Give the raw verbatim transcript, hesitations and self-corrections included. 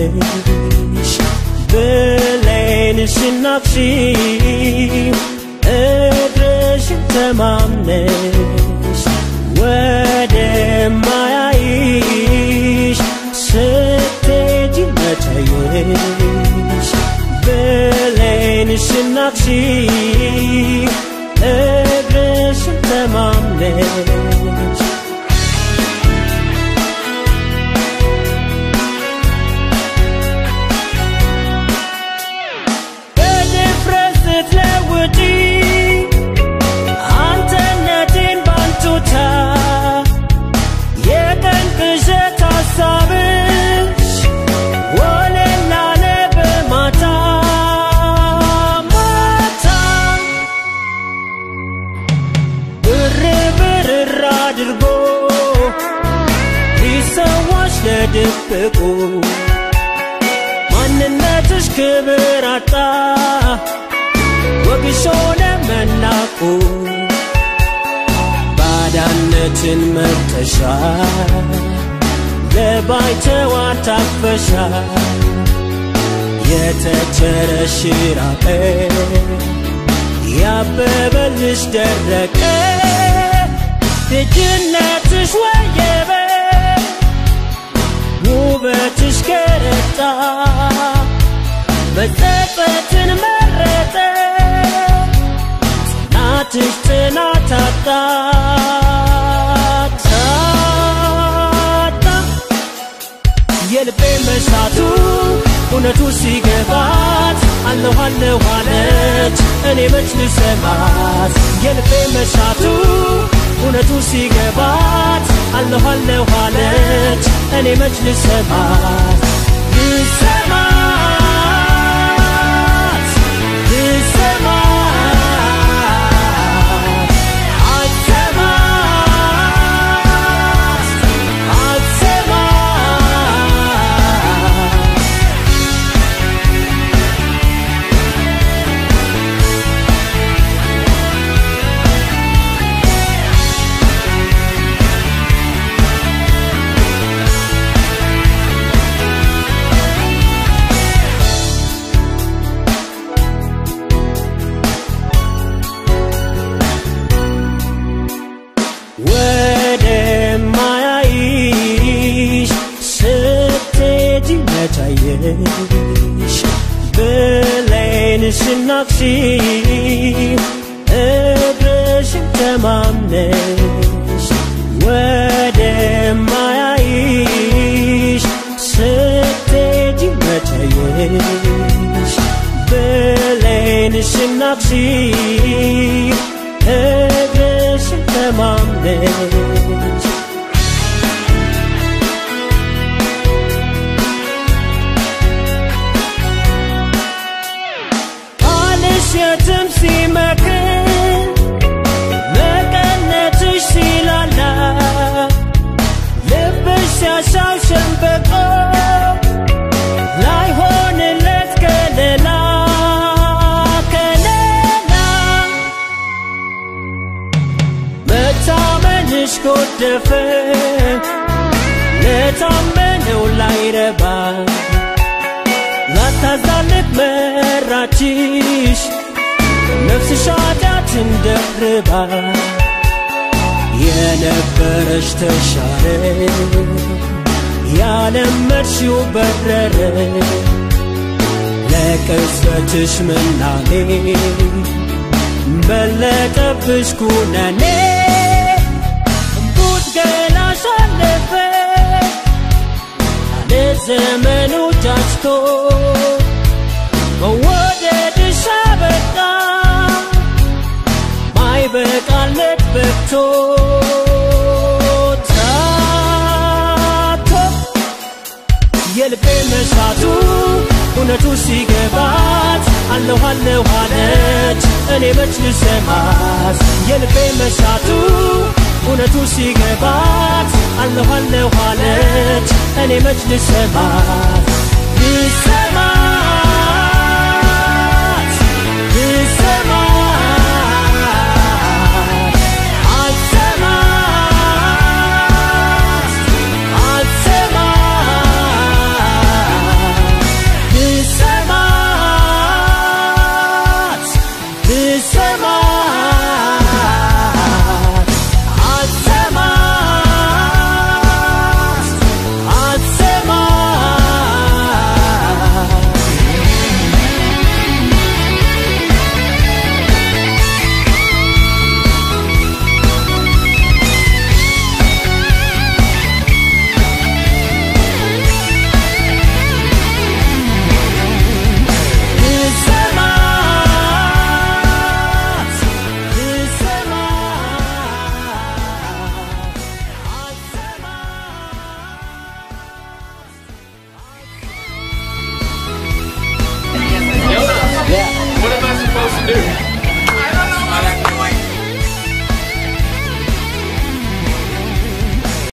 ነሽ ብለንሽን ናፍሺ እግርሽን ተማምነሽ ወደማያይሽ ስትሄጂ መታየሽ ብለንሽን ናፍሺ እግርሽን ተማምነሽ ለድብቁ ማንነትሽ ክብር አጣ ወግሽ ሆነ መናቁ ባዳነትን መርጠሻል ለባይተዋር ታቅፈሻል የተቸረሽ ራቀ ያበበልሽ ደረቀ ልጅነትሽ ወየበ ውበትሽ ከረታ መጸጸትን መረጠ ጽናትሽ ጽናት አጣ የልቤ መሻቱ እውነቱ ሲገባት አለሁ አለሁ አለች እኔ መች ልሰማት የልቤ መሻቱ እውነቱ ሲገባት አለሁ አለሁ አለች እኔ መች ልሰማት ልሰማት ልሰማት ታየሽ ብለንሽን ናፍሺ እግርሽን ተማምነሽ ወደማያይሽ ስትሄጂ መታየሽ ብለንሽን ናፍሺ እግርሽን ተማምነሽ የትም ሲመክን መቀነትሽ ሲላላ ልብሽ ሲያሻው ሸንበቆ ላይሆንለት ከሌላ ከሌላ መታመንሽ ጎደፈ ለታመነው ላይረባ ላታዛልቅ መራችሽ ነፍስሽ ኃጢአትን ደርባ የነበረሽ ተሻረ ያለመድሽው በረረ ለቅጽበትሽ ምናኔ በለጠብሽ ኩነኔ እምቡጥ ገላሽ አለፈ ያለ ዘመኑ ጃጅቶ መወደድሽ አበቃ ማይበቃለት በቅቶ ታቶ የልቤ መሻቱ እውነቱ ሲገባት አለሁ አለሁ አለች እኔ መች ልሰማት የልቤ መሻቱ እውነቱ ሲገባት አለሁ አለሁ አለች እኔ መች ልሰማት ልሰማት ልሰማት አልሰማት አልሰማት Ew.